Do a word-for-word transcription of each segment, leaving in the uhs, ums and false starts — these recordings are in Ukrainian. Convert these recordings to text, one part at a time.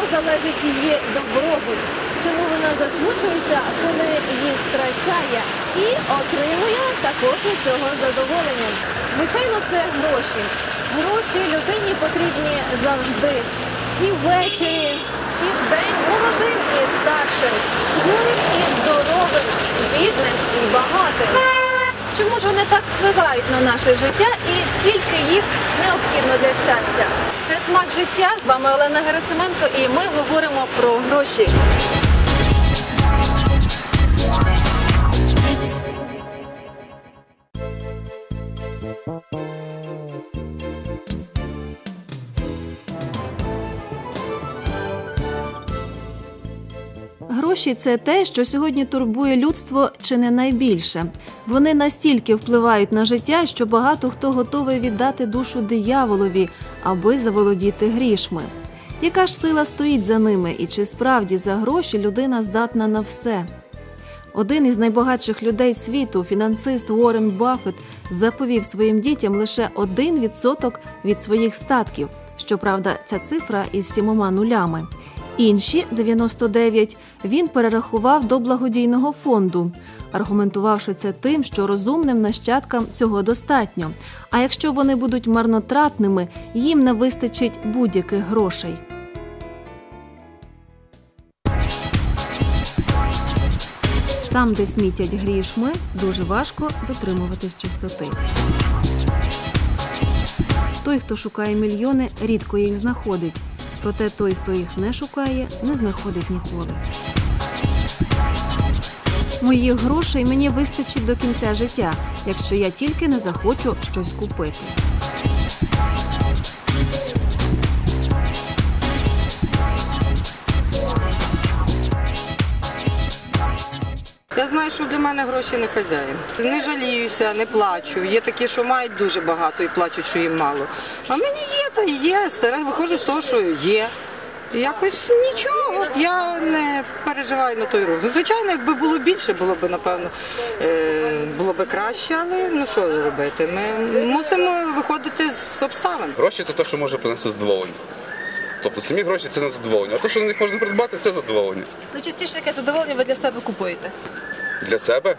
залежить її добробут? Чому вона засмучується, коли їх втрачає, і отримує також від цього задоволення? Звичайно, це гроші. Гроші людині потрібні завжди. І ввечері, і вдень, молодим і старшим, хворим і здоровим, бідним і багатим. Чому ж вони так впливають на наше життя і скільки їх необхідно для щастя? Це «Смак життя», з вами Олена Герасименко, і ми говоримо про гроші. Гроші – це те, що сьогодні турбує людство чи не найбільше. Вони настільки впливають на життя, що багато хто готовий віддати душу дияволові, аби заволодіти грішми. Яка ж сила стоїть за ними і чи справді за гроші людина здатна на все? Один із найбагатших людей світу, фінансист Уоррен Баффет, заповів своїм дітям лише один відсоток від своїх статків. Щоправда, ця цифра із сімома нулями. Інші дев'яносто дев'ять він перерахував до благодійного фонду, аргументувавши це тим, що розумним нащадкам цього достатньо. А якщо вони будуть марнотратними, їм не вистачить будь-яких грошей. Там, де смітять грішми, дуже важко дотримуватись чистоти. Той, хто шукає мільйони, рідко їх знаходить. Проте той, хто їх не шукає, не знаходить ніколи. Моїх грошей мені вистачить до кінця життя, якщо я тільки не захочу щось купити. Я знаю, що для мене гроші не хазяїн. Не жаліюся, не плачу. Є такі, що мають дуже багато і плачуть, що їм мало. А мені є, та є. Стараюсь, виходжу з того, що є. Якось нічого. Я не переживаю на той рух. Ну, звичайно, якби було більше, було б, напевно, було б краще, але ну що робити? Ми мусимо виходити з обставин. Гроші – це те, що може принести задоволення. Тобто самі гроші – це не задоволення, а те, що на них можна придбати – це задоволення. Найчастіше яке задоволення ви для себе купуєте? Для себе?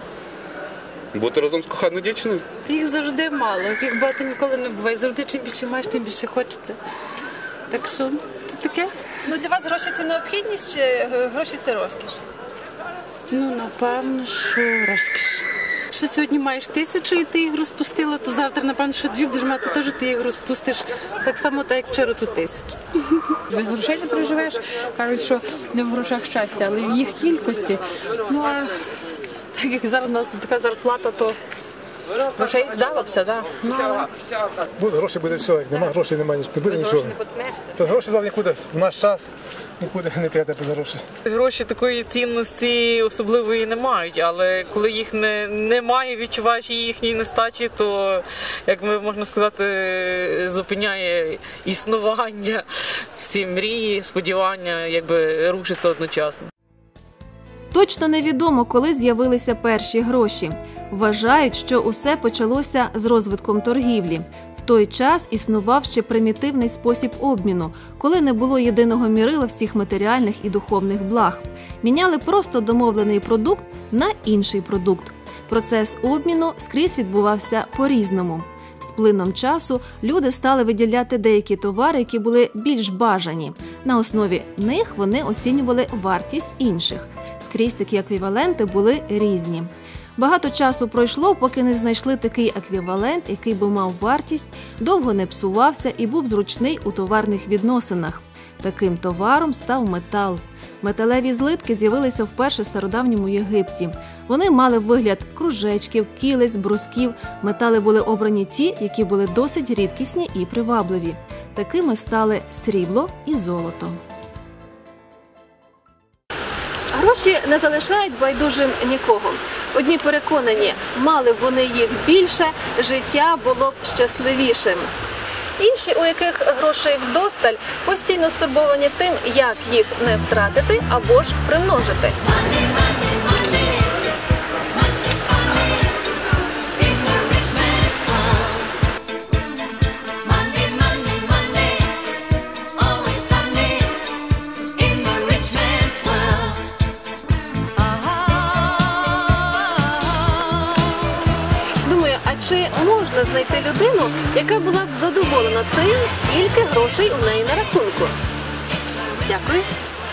Бути разом з коханою дівчиною. Їх завжди мало, їх багато ніколи не буває. Завжди чим більше маєш, тим більше хочеться. Так що, це таке. Ну, для вас гроші – це необхідність чи гроші – це розкіш? Ну, напевно, що розкіш. Що сьогодні маєш тисячу і ти їх розпустила, то завтра, напевно, що дві будеш мати, теж ти їх розпустиш. Так само, так як вчора тут тисячу. Без грошей не переживеш, кажуть, що не в грошах щастя, але в їх кількості. Ну, а так як зараз у нас така зарплата, то грошей здалося, так. Ну, але... Буде гроші, буде все. Як немає грошей, немає не буде нічого. То гроші зараз нікуди в наш час нікуди не піде без грошей. Гроші такої цінності особливої не мають, але коли їх не, немає, відчуваєш їхньої нестачі, то, як ми можна сказати, зупиняє існування, всі мрії, сподівання, якби рушиться одночасно. Точно невідомо, коли з'явилися перші гроші. Вважають, що усе почалося з розвитком торгівлі. В той час існував ще примітивний спосіб обміну, коли не було єдиного мірила всіх матеріальних і духовних благ. Міняли просто домовлений продукт на інший продукт. Процес обміну скрізь відбувався по-різному. З плином часу люди стали виділяти деякі товари, які були більш бажані. На основі них вони оцінювали вартість інших. Скрізь такі еквіваленти були різні. Багато часу пройшло, поки не знайшли такий еквівалент, який би мав вартість, довго не псувався і був зручний у товарних відносинах. Таким товаром став метал. Металеві злитки з'явилися вперше в стародавньому Єгипті. Вони мали вигляд кружечків, кілець, брусків. Метали були обрані ті, які були досить рідкісні і привабливі. Такими стали срібло і золото. Гроші не залишають байдужим нікого. Одні переконані, мали б вони їх більше, життя було б щасливішим. Інші, у яких грошей вдосталь, постійно стурбовані тим, як їх не втратити або ж примножити. можна знайти людину, яка була б задоволена тим, скільки грошей у неї на рахунку. Дякую.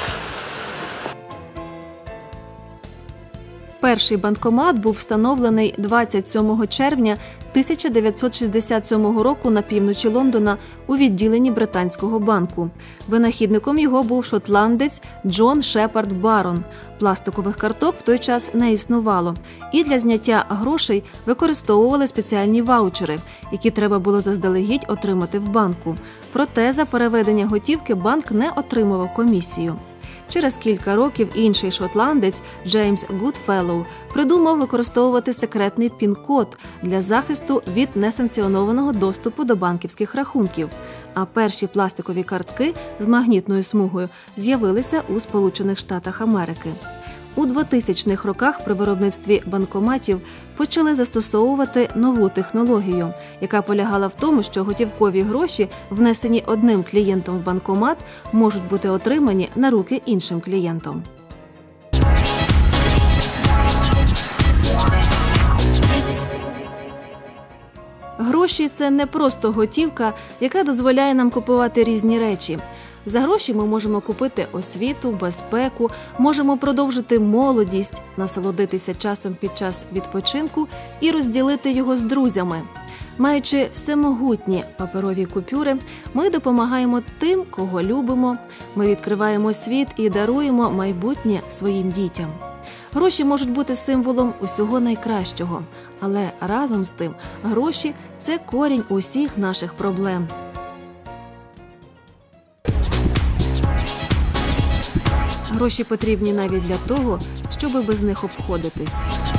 Перший банкомат був встановлений двадцять сьомого червня тисяча дев'ятсот шістдесят сьомого року на півночі Лондона у відділенні британського банку. Винахідником його був шотландець Джон Шепард Барон. Пластикових карток в той час не існувало. І для зняття грошей використовували спеціальні ваучери, які треба було заздалегідь отримати в банку. Проте за переведення готівки банк не отримував комісію. Через кілька років інший шотландець Джеймс Гудфеллоу придумав використовувати секретний пін-код для захисту від несанкціонованого доступу до банківських рахунків. А перші пластикові картки з магнітною смугою з'явилися у Сполучених Штатах Америки. У двотисячних роках при виробництві банкоматів почали застосовувати нову технологію, яка полягала в тому, що готівкові гроші, внесені одним клієнтом в банкомат, можуть бути отримані на руки іншим клієнтом. Гроші – це не просто готівка, яка дозволяє нам купувати різні речі. За гроші ми можемо купити освіту, безпеку, можемо продовжити молодість, насолодитися часом під час відпочинку і розділити його з друзями. Маючи всемогутні паперові купюри, ми допомагаємо тим, кого любимо, ми відкриваємо світ і даруємо майбутнє своїм дітям. Гроші можуть бути символом усього найкращого, але разом з тим гроші – це корінь усіх наших проблем. Гроші потрібні навіть для того, щоб без них обходитись.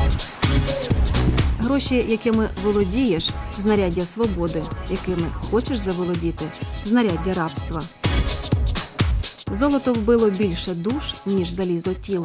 Гроші, якими володієш – знаряддя свободи, якими хочеш заволодіти – знаряддя рабства. Золото вбило більше душ, ніж залізо тіл.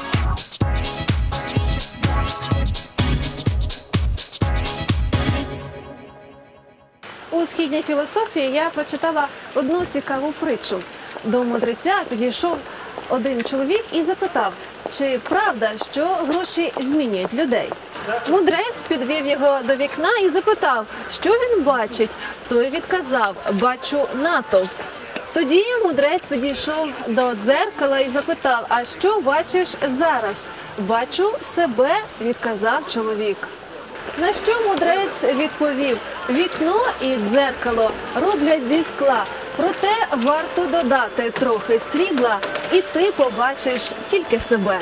У східній філософії я прочитала одну цікаву притчу. До мудреця підійшов один чоловік і запитав, чи правда, що гроші змінюють людей. Мудрець підвів його до вікна і запитав, що він бачить. Той відказав, бачу натовп. Тоді мудрець підійшов до дзеркала і запитав, а що бачиш зараз? Бачу себе, відказав чоловік. На що мудрець відповів, вікно і дзеркало роблять зі скла, проте варто додати трохи срібла, і ти побачиш тільки себе.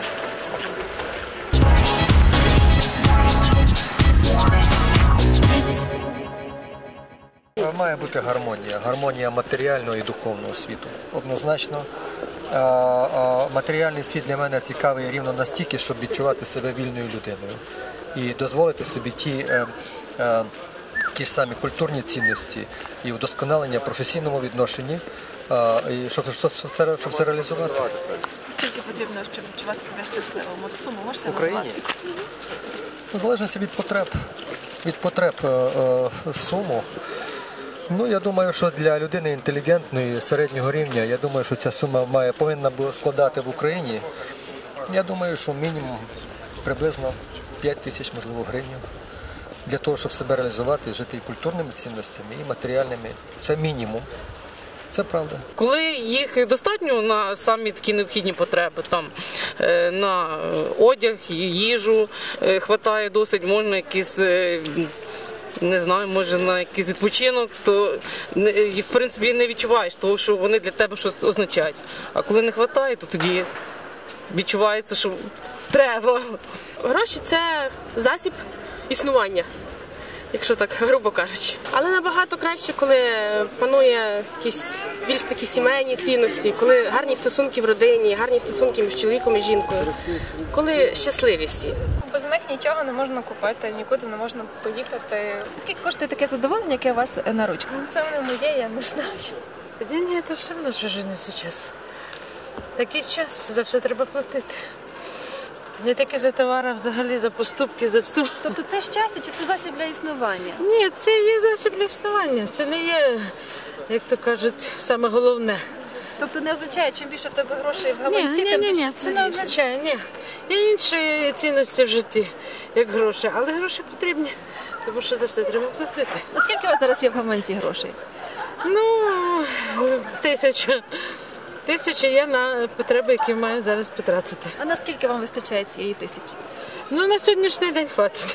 Має бути гармонія, гармонія матеріального і духовного світу. Однозначно, матеріальний світ для мене цікавий рівно настільки, щоб відчувати себе вільною людиною і дозволити собі ті, е, е, ті ж самі культурні цінності і вдосконалення в професійному відношенні, е, і щоб, щоб, щоб, це, щоб це реалізувати. Скільки потрібно, щоб відчувати себе щасливим? От суму можете в Україні? назвати? В залежності від потреб, від потреб е, е, суму. Ну, я думаю, що для людини інтелігентної, середнього рівня, я думаю, що ця сума має, повинна була складати в Україні. Я думаю, що мінімум приблизно п'ять тисяч, можливо, гривень. Для того, щоб себе реалізувати, жити і культурними цінностями, і матеріальними. Це мінімум. Це правда. Коли їх достатньо на самі такі необхідні потреби, там на одяг, їжу хватає досить, можна якісь, не знаю, може на якийсь відпочинок, то в принципі не відчуваєш того, що вони для тебе щось означають. А коли не вистачає, то тоді відчувається, що треба. Гроші – це засіб існування, якщо так грубо кажучи. Але набагато краще, коли панує якісь більш такі сімейні цінності, коли гарні стосунки в родині, гарні стосунки між чоловіком і жінкою, коли щасливі всі. Без них нічого не можна купити, нікуди не можна поїхати. Скільки коштує таке задоволення, яке у вас на ручках? Ну, це воно моє, я не знаю. Деньги – це все в нашій житті зараз. Такий час, за все треба платити. Не тільки за товари, взагалі за поступки, за все. Тобто це щастя чи це засіб для існування? Ні, це є засіб для існування. Це не є, як то кажуть, саме головне. Тобто не означає, чим більше в тебе грошей в гаманці, ні, ні, тим ні, ні, ти це не означає, ні. Є інші цінності в житті, як гроші, але гроші потрібні тому що за все треба платити. А скільки у вас зараз є в гаманці грошей? Ну, тисяча. Тисяча є на потреби, які маю зараз потратити. А наскільки вам вистачає цієї тисячі? Ну, на сьогоднішній день хватить.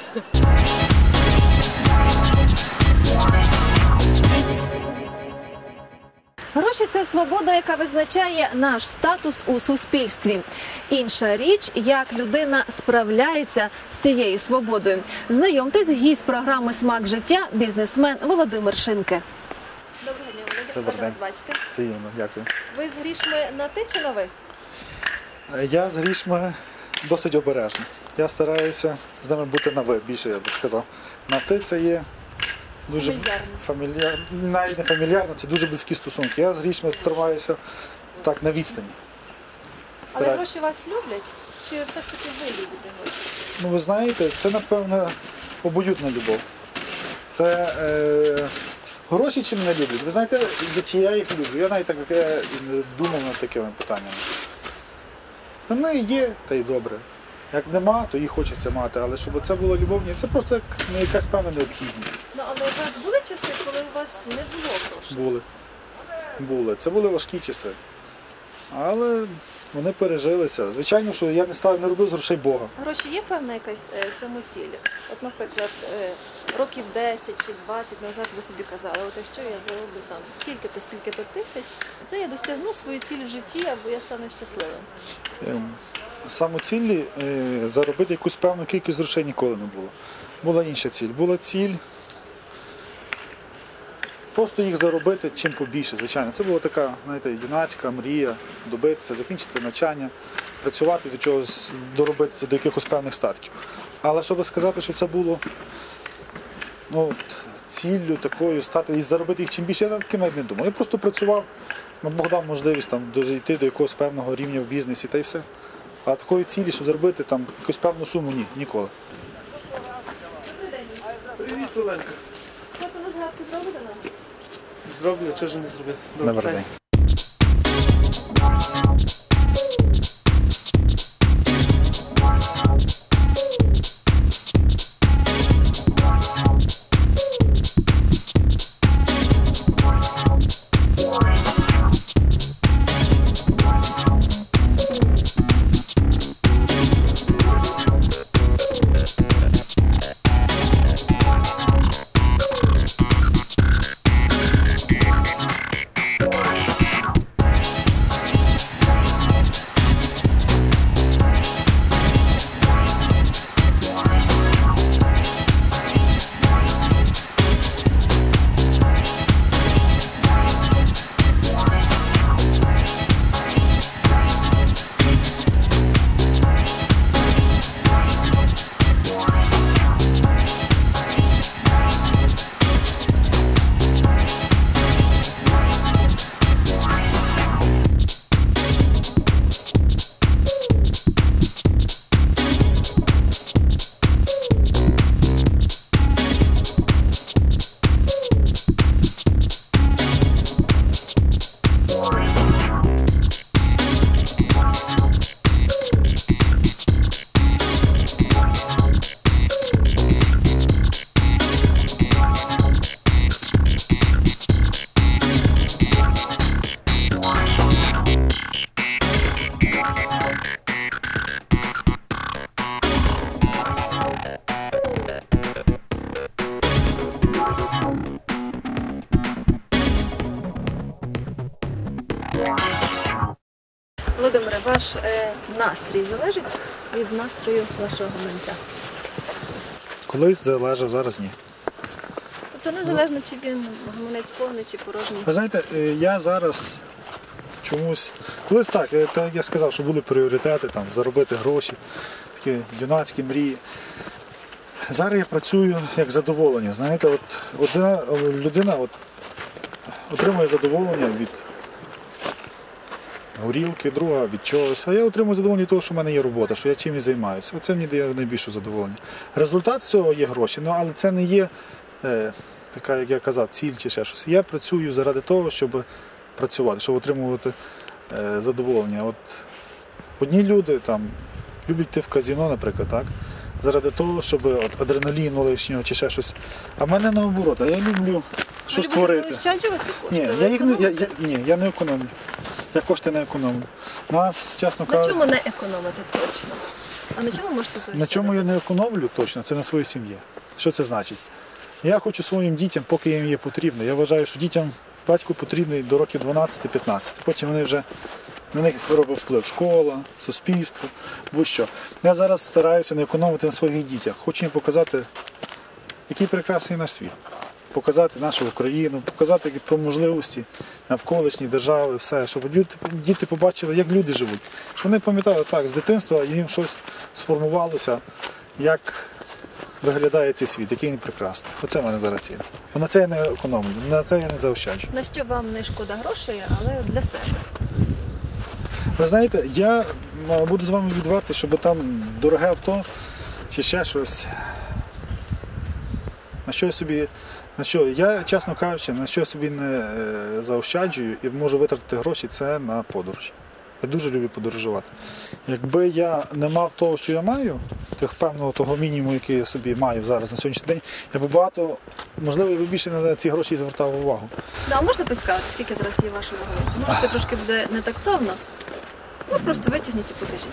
Гроші – це свобода, яка визначає наш статус у суспільстві. Інша річ, як людина справляється з цією свободою. Знайомтесь, гість програми «Смак життя» – бізнесмен Володимир Шинке. Доброго дня, Володя. Добрий Рада день. вас бачити. Взаємно, дякую. Ви з грішми на ти чи на ви? Я з грішми досить обережно. Я стараюся з ними бути на ви, більше я б сказав. На ти це є дуже Фамільярно. фамільярно, навіть не фамільярно, це дуже близькі стосунки. Я з грішми тримаюся так на відстані. Але Стараюся. гроші вас люблять? Чи все ж таки ви любите гроші? Ну ви знаєте, це напевно обоюдна любов. Це е, гроші чи мене люблять? Ви знаєте, чи я їх люблю? Я навіть так я і не думав над такими питаннями. Та ну і є, та й добре. Як нема, то їх хочеться мати, але щоб це було любовні, це просто як ну, якась певна необхідність. Ну, але у вас були часи, коли у вас не було грошей? Були. Були. Це були важкі часи. Але вони пережилися. Звичайно, що я не став, не робив з грошей Бога. Гроші є певна якась е, самоціль? От, наприклад, е, років десять чи двадцять назад ви собі казали, от якщо я зароблю там стільки-то, стільки-то тисяч, це я досягну свою ціль в житті, або я стану щасливим. Ем, Самоціллі е, заробити якусь певну кількість грошей ніколи не було. Була інша ціль. Була ціль просто їх заробити чим побільше, звичайно. Це була така, знаєте, юнацька мрія, добитися, закінчити навчання, працювати до чогось, доробитися до якихось певних статків. Але щоб сказати, що це було ну, ціллю такою стати і заробити їх чим більше, я таким навіть не думав. Я просто працював, Бог дав можливість там, дійти до якогось певного рівня в бізнесі та й все. А такої цілі, щоб заробити там якусь певну суму, ні, ніколи. Привіт, Оленка. Фото на згадку зробите нам? Зроблю, чого ж не зробити? Добрий день. Володимире, ваш е, настрій залежить від настрою вашого гаманця? Колись залежав, зараз ні. Тобто незалежно, чи він гаманець повний, чи порожній? Ви знаєте, е, я зараз чомусь... Колись так, е, так я сказав, що були пріоритети, там, заробити гроші, такі юнацькі мрії. Зараз я працюю як задоволення. Знаєте, от одна людина от, отримує задоволення від горілки, друга від чогось. А я отримую задоволення від того, що в мене є робота, що я чимось займаюся. Оце мені дає найбільше задоволення. Результат з цього є гроші, ну, але це не є, е, така, як я казав, ціль чи ще щось. Я працюю заради того, щоб працювати, щоб отримувати е, задоволення. От одні люди там люблять йти в казино, наприклад, так? заради того, щоб от, адреналіну лишнього чи ще щось. А в мене наоборот, а я люблю щось створити. Заощаджувати кошти? Ні, я їх не, я, я, ні, я не економлю. Я кошти не економлю. Нас, чесно На кажучи, чому не економити точно? А на чому можете заощаджувати? на чому я не економлю точно, це на своїй сім'ї. Що це значить? Я хочу своїм дітям, поки їм є потрібно. Я вважаю, що дітям батько потрібний до років дванадцяти-п'ятнадцяти. Потім вони вже на них робить вплив школа, суспільство, будь-що. Я зараз стараюся не економити на своїх дітях. Хочу їм показати, який прекрасний наш світ. Показати нашу Україну, показати про можливості навколишні держави, все, щоб діти побачили, як люди живуть. Щоб вони пам'ятали, так, з дитинства їм щось сформувалося, як виглядає цей світ, який він прекрасний. Оце в мене зараз ціль. На це я не економлю, на це я не заощаджую. На що вам не шкода грошей, але для себе? Ви знаєте, я буду з вами відвертий, щоб там дороге авто чи ще щось. На що я собі, на що я, чесно кажучи, на що я собі не е, заощаджую і можу витратити гроші, це на подорожі. Я дуже люблю подорожувати. Якби я не мав того, що я маю, тих певного того мінімуму, який я собі маю зараз на сьогоднішній день, я б багато, можливо, я б більше на ці гроші звертав увагу. Да, а можна підсказати, скільки зараз є вашої ваговиці? Може, це трошки буде не тактовно? Ну, просто витягніть і покажіть.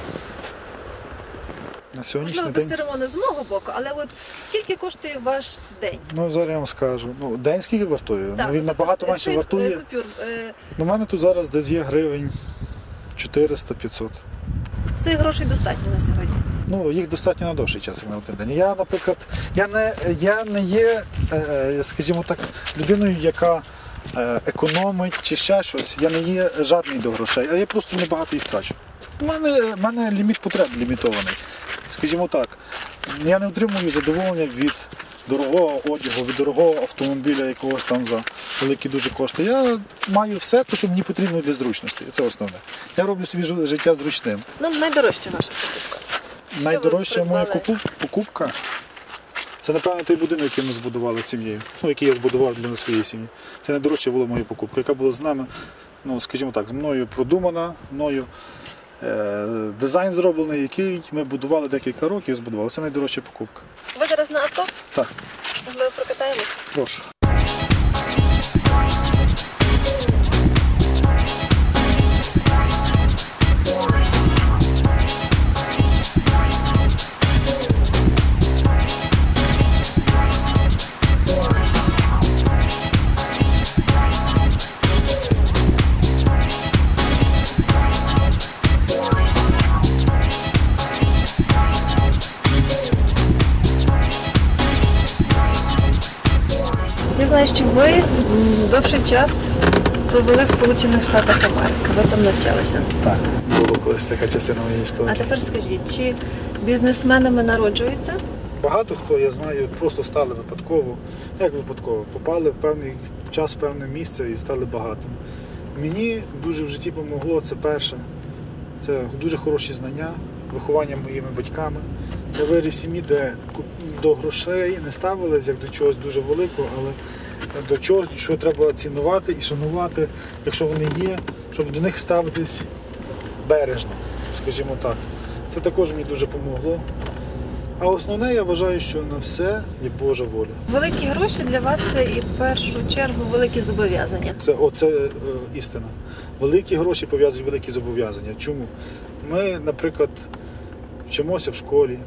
На сьогоднішній Можливо, день... без церемонії з мого боку, але от скільки коштує ваш день? Ну, зараз я вам скажу. Ну, день скільки вартує? Так, Ну, він набагато менше цих, вартує. е, купюр, е, Ну, у мене тут зараз десь є гривень чотириста-п'ятсот. Цих грошей достатньо на сьогодні. Ну, їх достатньо на довший час, як на один день. Я, наприклад, я не, я не є, е, скажімо так, людиною, яка е, економить чи ще щось. Я не є жадний до грошей, а я просто небагато їх трачу. У мене, у мене ліміт потреб лімітований. Скажімо так, я не отримую задоволення від дорогого одягу, від дорогого автомобіля якогось там за великі дуже кошти. Я маю все, те, що мені потрібно для зручності. Це основне. Я роблю собі життя зручним. Ну, найдорожча ваша покупка. Найдорожча моя придбали? покупка – це, напевно, той будинок, який ми збудували з сім'єю. Ну, який я збудував для своєї сім'ї. Це найдорожча була моя покупка, яка була з нами, ну, скажімо так, з мною продумана, мною е- дизайн зроблений, який ми будували декілька років, збудували. Це найдорожча покупка. Ви зараз на авто? Так, Можливо, прокатаємось? прошу. Я знаю, що ви м, довший час провели в Сполучених Штатах Америки. Ви там навчалися. Так, була колись така частина моєї А історії. тепер скажіть, чи бізнесменами народжуються? Багато хто, я знаю, просто стали випадково, як випадково, попали в певний час, в певне місце і стали багатими. Мені дуже в житті допомогло це перше. Це дуже хороші знання, виховання моїми батьками. Я виріс в сім'ї, де до грошей не ставились як до чогось дуже великого, але до чогось, що треба цінувати і шанувати, якщо вони є, щоб до них ставитись бережно, скажімо так. Це також мені дуже допомогло. А основне, я вважаю, що на все є Божа воля. Великі гроші для вас це і в першу чергу великі зобов'язання. Це, оце е, істина. Великі гроші пов'язують великі зобов'язання. Чому? Ми, наприклад, вчимося в школі,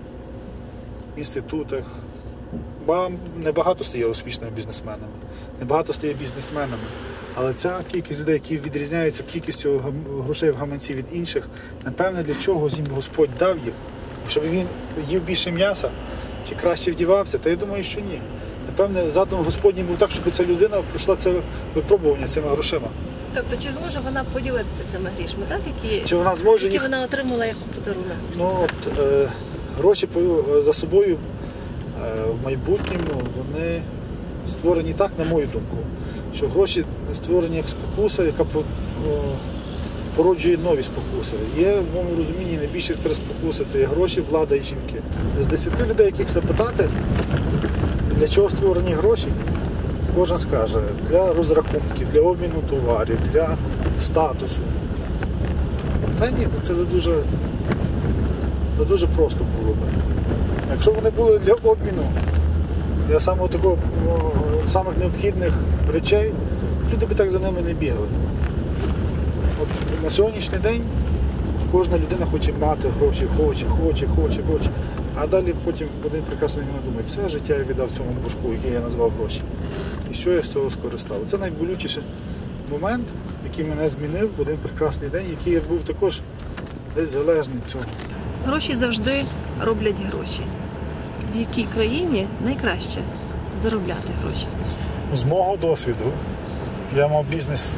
в інститутах. Ба- Небагато стає успішними бізнесменами, небагато стає бізнесменами. Але ця кількість людей, які відрізняються кількістю гам- грошей в гаманці від інших, напевне, для чого їм Господь дав їх, щоб він їв більше м'яса чи краще вдівався, та я думаю, що ні. Напевне, задум Господній був так, щоб ця людина пройшла це випробування цими грошима. Тобто, чи зможе вона поділитися цими грішми, так? Які, Чи вона зможе які їх... вона отримала як подарунок? Ну, от, е, гроші по- за собою е, в майбутньому, вони створені так, на мою думку, що гроші створені як спокуса, яка по- о, породжує нові спокуси. Є в моєму розумінні найбільших три спокуси – це є гроші, влада і жінки. З десяти людей, яких запитати, для чого створені гроші, кожен скаже, для розрахунків, для обміну товарів, для статусу. Та ні, це за дуже, це дуже просто було би. Якщо вони були для обміну, для самого такого, самих необхідних речей, люди б так за ними не бігали. От на сьогоднішній день кожна людина хоче мати гроші, хоче, хоче, хоче, хоче. А далі потім в один прекрасний момент думає, все життя я віддав цьому бушку, який я назвав гроші. І що я з цього скористав? Це найболючіший момент, який мене змінив в один прекрасний день, який я був також десь залежний від цього. Гроші завжди роблять гроші. В якій країні найкраще заробляти гроші? З мого досвіду, я мав бізнес,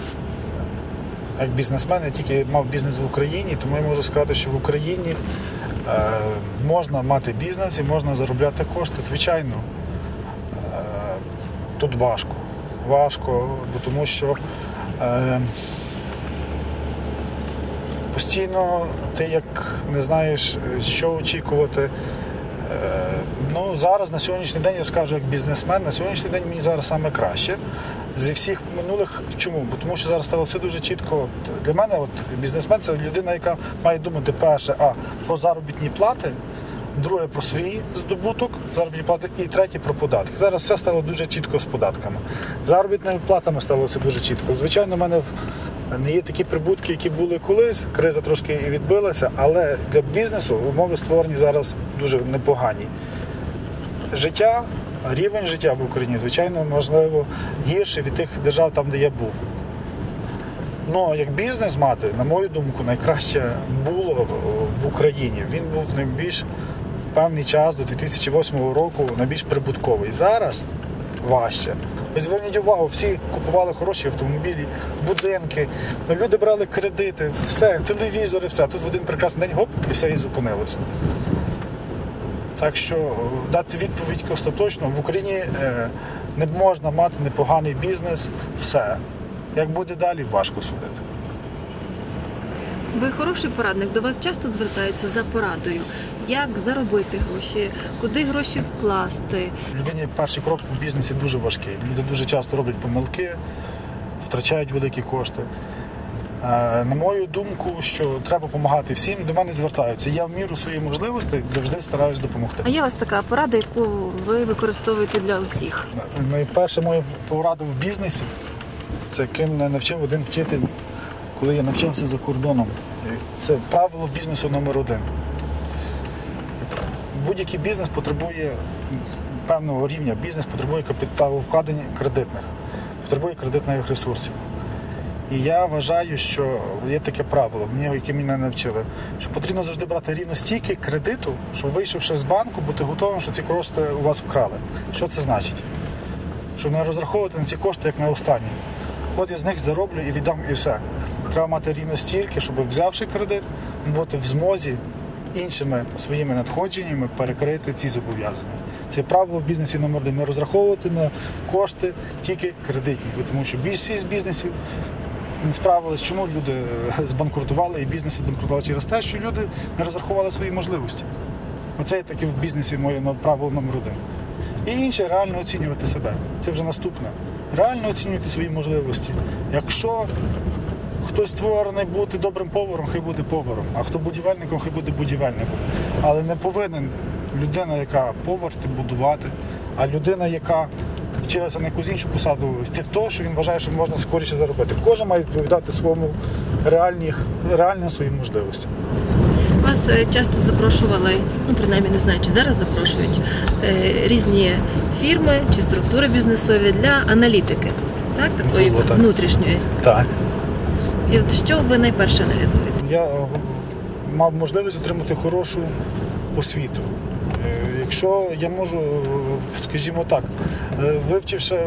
як бізнесмен, я тільки мав бізнес в Україні, тому я можу сказати, що в Україні е, можна мати бізнес і можна заробляти кошти. Звичайно, е, тут важко. Важко, бо тому що е, постійно ти як не знаєш, що очікувати. Ну, зараз, на сьогоднішній день, я скажу як бізнесмен, на сьогоднішній день мені зараз саме краще. Зі всіх минулих, чому? Бо тому що зараз стало все дуже чітко. Для мене от, бізнесмен – це людина, яка має думати перше, а, про заробітні плати, друге – про свій здобуток, заробітні плати, і третє – про податки. Зараз все стало дуже чітко з податками. Заробітними платами стало все дуже чітко. Звичайно, в мене не є такі прибутки, які були колись, криза трошки і відбилася, але для бізнесу умови створені зараз дуже непогані. Життя, рівень життя в Україні, звичайно, можливо, гірше від тих держав, там, де я був. Ну, як бізнес мати, на мою думку, найкраще було в Україні. Він був найбільш в певний час, до дві тисячі восьмого року, найбільш прибутковий. Зараз важче. Ви зверніть увагу, всі купували хороші автомобілі, будинки, люди брали кредити, все, телевізори, все. Тут в один прекрасний день, гоп, і все і зупинилося. Так що дати відповідь остаточно, в Україні не можна мати непоганий бізнес, все. Як буде далі, важко судити. Ви хороший порадник, до вас часто звертаються за порадою. Як заробити гроші, куди гроші вкласти? Людині перший крок в бізнесі дуже важкий. Люди дуже часто роблять помилки, втрачають великі кошти. На мою думку, що треба допомагати всім, до мене звертаються. Я в міру своїх можливостей завжди стараюсь допомогти. А є у вас така порада, яку ви використовуєте для усіх? Найперша моя порада в бізнесі – це ким мене навчив один вчитель, коли я навчався за кордоном. Це правило бізнесу номер один. Будь-який бізнес потребує певного рівня. Бізнес потребує капіталовкладень кредитних, потребує кредитних ресурсів. І я вважаю, що є таке правило, яке мене навчили, що потрібно завжди брати рівно стільки кредиту, щоб, вийшовши з банку, бути готовим, що ці кошти у вас вкрали. Що це значить? Щоб не розраховувати на ці кошти, як на останні. От я з них зароблю і віддам, і все. Треба мати рівно стільки, щоб, взявши кредит, бути в змозі іншими своїми надходженнями перекрити ці зобов'язання. Це правило в бізнесі номер один. Не розраховувати на кошти тільки кредитні. Тому що більшість бізнесів не справились, чому люди збанкрутували і бізнеси збанкрутували через те, що люди не розрахували свої можливості. Оце таке в бізнесі моє правило номер один. І інше – реально оцінювати себе. Це вже наступне. Реально оцінювати свої можливості. Якщо хтось створений бути добрим поваром, хай буде поваром, а хто будівельником, хай буде будівельником. Але не повинен людина, яка повар, будувати, а людина, яка вчилася на якусь іншу посаду, йти в те, що він вважає, що можна скоріше заробити. Кожен має відповідати своєму реальних, реальним своїм можливостям. Вас часто запрошували, ну принаймні не знаю, чи зараз запрошують, різні фірми чи структури бізнесові для аналітики, так, такої Було, так. внутрішньої. Так. І от що ви найперше аналізуєте? Я мав можливість отримати хорошу освіту. Якщо я можу, скажімо так, вивчивши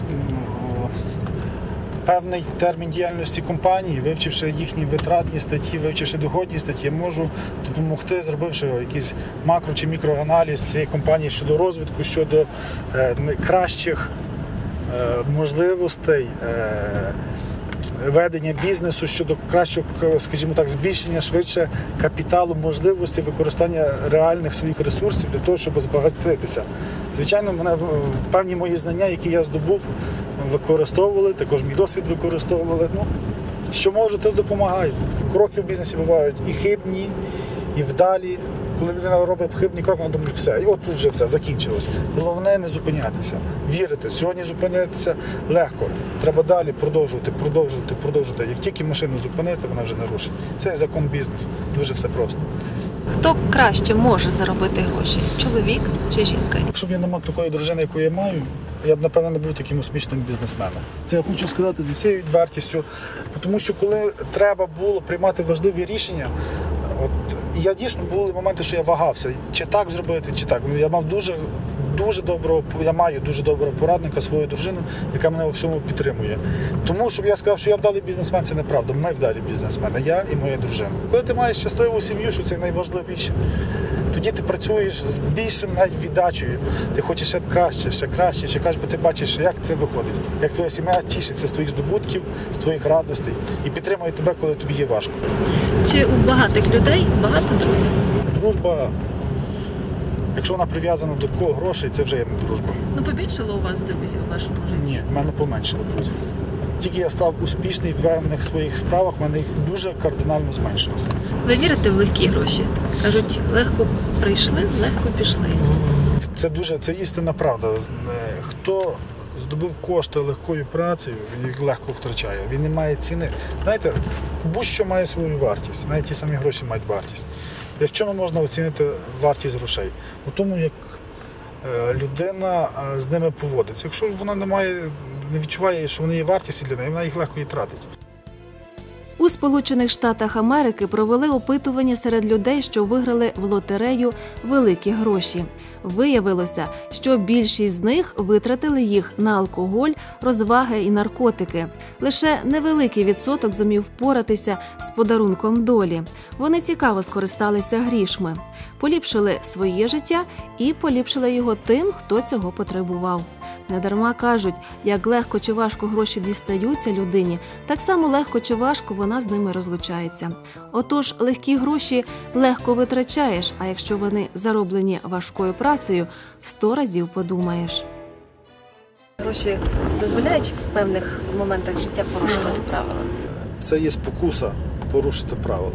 певний термін діяльності компанії, вивчивши їхні витратні статті, вивчивши доходні статті, я можу допомогти, зробивши якийсь макро- чи мікроаналіз цієї компанії щодо розвитку, щодо кращих можливостей ведення бізнесу, щодо кращого, скажімо так, збільшення швидше капіталу, можливості використання реальних своїх ресурсів для того, щоб збагатитися. Звичайно, мене певні мої знання, які я здобув, використовували, також мій досвід використовували. Ну, що можу, то допомагаю. Кроки в бізнесі бувають і хибні, І вдалі, коли людина робить хибний крок, вона думає, все, і от тут вже все, закінчилось. Головне не зупинятися, вірити. Сьогодні зупинитися легко. Треба далі продовжувати, продовжувати, продовжувати. Як тільки машину зупинити, вона вже не рушить. Це закон бізнесу. Дуже все просто. Хто краще може заробити гроші? Чоловік чи жінка? Якщо б я не мав такої дружини, яку я маю, я б, напевно, не був таким успішним бізнесменом. Це я хочу сказати зі всією відвертістю, тому що коли треба було приймати важливі рішення, от, я дійсно були моменти, що я вагався, чи так зробити, чи так. Я мав дуже, дуже доброго, я маю дуже доброго порадника, свою дружину, яка мене у всьому підтримує. Тому, щоб я сказав, що я вдалий бізнесмен, це неправда. Ми вдалі бізнесмени, я і моя дружина. Коли ти маєш щасливу сім'ю, що це найважливіше, тоді ти працюєш з більшим навіть віддачею, ти хочеш ще краще, ще краще, ще краще, бо ти бачиш, як це виходить, як твоя сім'я тішиться з твоїх здобутків, з твоїх радостей і підтримує тебе, коли тобі є важко. Чи у багатих людей багато друзів? Дружба, якщо вона прив'язана до кого грошей, це вже є не дружба. Ну, побільшало у вас друзів у вашому житті? Ні, в мене поменшало друзів. Тільки я став успішний в певних своїх справах, в мене їх дуже кардинально зменшилося. Ви вірите в легкі гроші? Кажуть, легко прийшли, легко пішли. Це дуже, це істинна правда. Хто здобув кошти легкою працею, він їх легко втрачає. Він не має ціни. Знаєте, будь-що має свою вартість. Навіть ті самі гроші мають вартість. І в чому можна оцінити вартість грошей? У тому, як людина з ними поводиться. Якщо вона не має, не відчуває, що вони є вартісті для неї, вона їх легко і тратить. У Сполучених Штатах Америки провели опитування серед людей, що виграли в лотерею великі гроші. Виявилося, що більшість з них витратили їх на алкоголь, розваги і наркотики. Лише невеликий відсоток зумів впоратися з подарунком долі. Вони цікаво скористалися грішми, поліпшили своє життя і поліпшили його тим, хто цього потребував. Недарма кажуть, як легко чи важко гроші дістаються людині, так само легко чи важко вона з ними розлучається. Отож, легкі гроші легко витрачаєш, а якщо вони зароблені важкою працею, сто разів подумаєш. Гроші дозволяють в певних моментах життя порушувати правила? Це є спокуса порушити правила.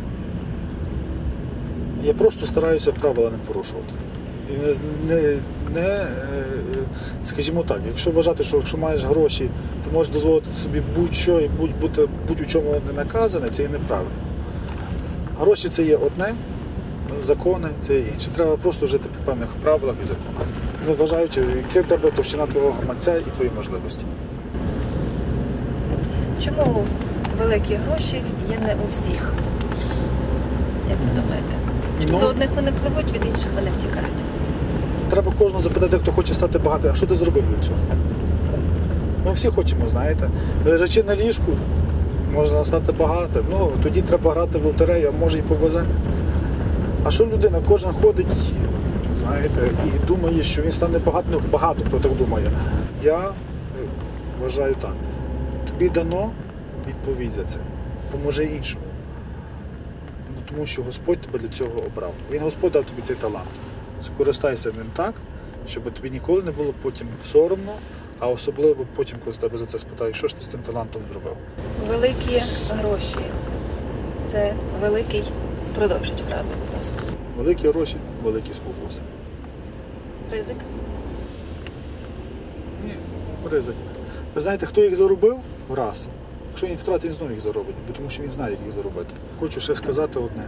Я просто стараюся правила не порушувати. І не, не, не, скажімо так, якщо вважати, що якщо маєш гроші, ти можеш дозволити собі будь-що і будь-бути, будь у чому не наказане, це є неправильно. Гроші – це є одне, закони – це є інше. Треба просто жити по певних правилах і законах, не вважаючи, яка в тебе товщина твого гаманця і твої можливості. Чому великі гроші є не у всіх? Як ви думаєте? Ну, до одних вони пливуть, від інших вони втікають. Треба кожного запитати, хто хоче стати багатим, а що ти зробив для цього? Ми всі хочемо, знаєте. Лежачи на ліжку, можна стати багатим. Ну, тоді треба грати в лотерею, а може і повезе. А що людина? Кожен ходить, знаєте, і думає, що він стане багатим. Ну, багато хто так думає. Я вважаю так. Тобі дано, відповідь за це. Поможи іншому. Тому що Господь тебе для цього обрав. Він Господь дав тобі цей талант. Скористайся ним так, щоб тобі ніколи не було потім соромно, а особливо потім, коли з тебе за це спитають, що ж ти з тим талантом зробив. Великі гроші. Це великий, продовжіть фразу, будь ласка. Великі гроші, великі спокуси. Ризик? Ні, ризик. Ви знаєте, хто їх заробив? Раз. Якщо він втратить, він знову їх заробить, тому що він знає, як їх заробити. Хочу ще сказати одне.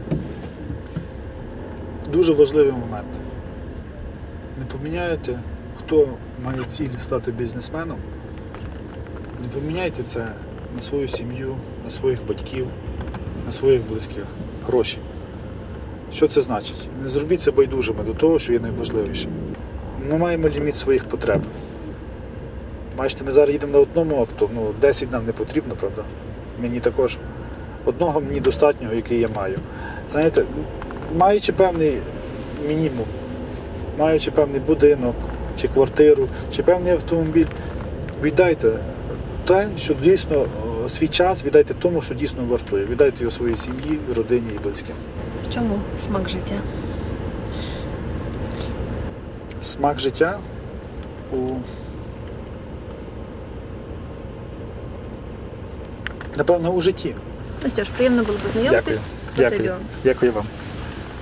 Дуже важливий момент. Не поміняєте, хто має ціль стати бізнесменом, не поміняйте це на свою сім'ю, на своїх батьків, на своїх близьких. Гроші. Що це значить? Не зробіть це байдужими до того, що є найважливіше. Ми маємо ліміт своїх потреб. Бачите, ми зараз їдемо на одному авто, ну, десять нам не потрібно, правда? Мені також. Одного мені достатньо, який я маю. Знаєте, маючи певний мінімум, маючи певний будинок, чи квартиру, чи певний автомобіль, віддайте те, що дійсно свій час, віддайте тому, що дійсно вартує. Віддайте його своїй сім'ї, родині і близьким. В чому смак життя? Смак життя у... Напевно, у житті. Ну що ж, приємно було познайомитись. Дякую. Дякую. Дякую вам.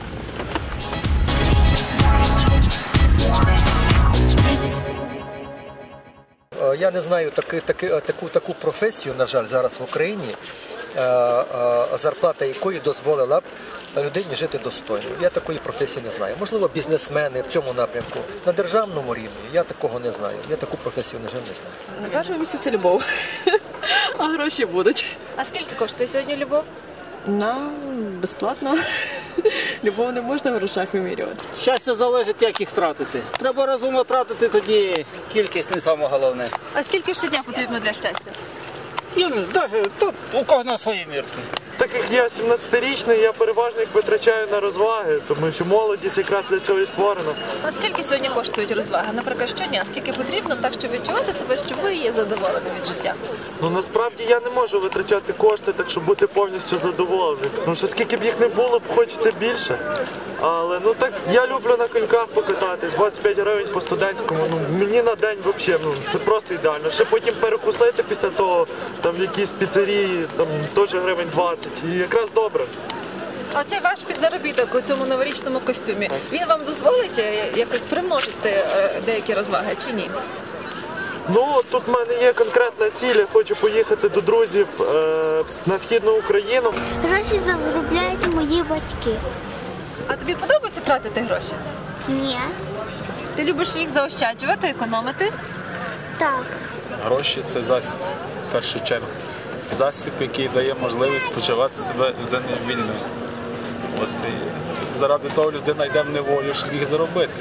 Я не знаю таки, таки, таку, таку професію, на жаль, зараз в Україні, зарплата якої дозволила б людині жити достойно. Я такої професії не знаю. Можливо, бізнесмени в цьому напрямку. На державному рівні я такого не знаю. Я таку професію, на жаль, не знаю. На першому місці це любов, а гроші будуть. А скільки коштує сьогодні любов? На безплатно. Любов не можна в грошах вимірювати. Щастя залежить, як їх тратити. Треба розумно тратити, тоді кількість не саме головне. А скільки щодня потрібно для щастя? Я не знаю, тут у кожного свої мірки. Так як я сімнадцятирічний, я переважно їх витрачаю на розваги, тому що молодість якраз для цього і створена. А скільки сьогодні коштують розваги? Наприклад, щодня, скільки потрібно, так, щоб відчувати себе, що ви є задоволені від життя? Ну насправді я не можу витрачати кошти, так щоб бути повністю задоволений. Тому що скільки б їх не було, б хочеться більше. Але ну так я люблю на коньках покататись, двадцять п'ять гривень по студентському. Ну мені на день взагалі, ну це просто ідеально. Ще потім перекусити після того, там в якійсь піцерії, там теж гривень двадцять. І якраз добре. А цей ваш підзаробіток у цьому новорічному костюмі, він вам дозволить якось примножити деякі розваги чи ні? Ну, тут в мене є конкретна ціль, я хочу поїхати до друзів е, на Східну Україну. Гроші заробляють мої батьки. А тобі подобається тратити гроші? Ні. Ти любиш їх заощаджувати, економити? Так. Гроші – це засіб, в першу чергу. Засіб, який дає можливість почувати себе людиною вільною. От і заради того людина йде в неволю, щоб їх заробити.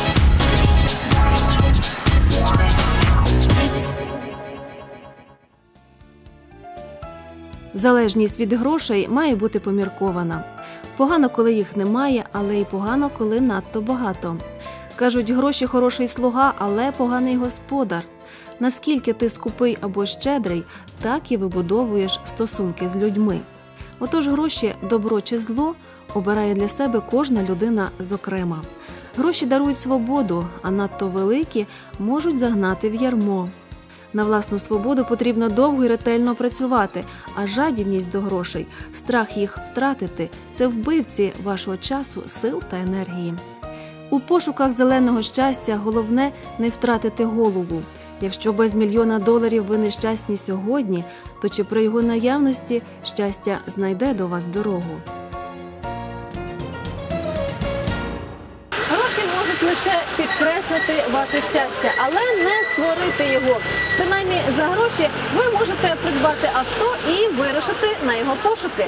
Залежність від грошей має бути поміркована. Погано, коли їх немає, але й погано, коли надто багато. Кажуть, гроші – хороший слуга, але поганий господар. Наскільки ти скупий або щедрий, так і вибудовуєш стосунки з людьми. Отож гроші – добро чи зло – обирає для себе кожна людина зокрема. Гроші дарують свободу, а надто великі можуть загнати в ярмо. На власну свободу потрібно довго і ретельно працювати, а жадібність до грошей, страх їх втратити – це вбивці вашого часу, сил та енергії. У пошуках зеленого щастя головне – не втратити голову. Якщо без мільйона доларів ви нещасні сьогодні, то чи при його наявності щастя знайде до вас дорогу? Гроші можуть лише підкреслити ваше щастя, але не створити його. Принаймні, за гроші ви можете придбати авто і вирушити на його пошуки.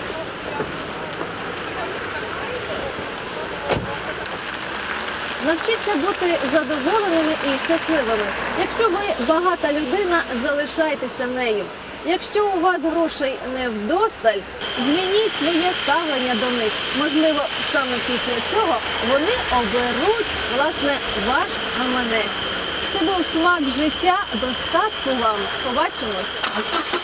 Навчіться бути задоволеними і щасливими. Якщо ви багата людина, залишайтеся нею. Якщо у вас грошей не вдосталь, змініть своє ставлення до них. Можливо, саме після цього вони оберуть, власне, ваш гаманець. Це був смак життя. Достатку вам. Побачимось!